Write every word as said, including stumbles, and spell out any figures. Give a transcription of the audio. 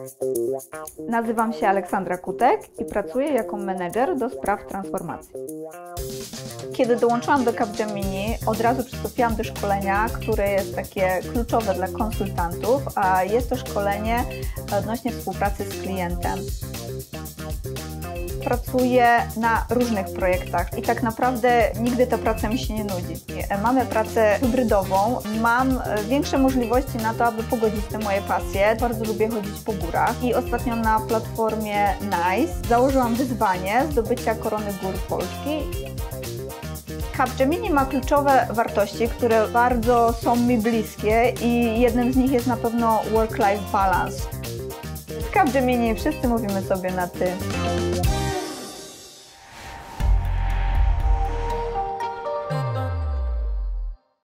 Nazywam się Aleksandra Kutek i pracuję jako menedżer do spraw transformacji. Kiedy dołączyłam do Capgemini, od razu przystąpiłam do szkolenia, które jest takie kluczowe dla konsultantów, a jest to szkolenie odnośnie współpracy z klientem. Pracuję na różnych projektach i tak naprawdę nigdy ta praca mi się nie nudzi. Mamy pracę hybrydową, mam większe możliwości na to, aby pogodzić te moje pasje. Bardzo lubię chodzić po górach i ostatnio na platformie Nice założyłam wyzwanie zdobycia korony gór Polski. Capgemini ma kluczowe wartości, które bardzo są mi bliskie i jednym z nich jest na pewno work-life balance. W Capgemini wszyscy mówimy sobie na ty.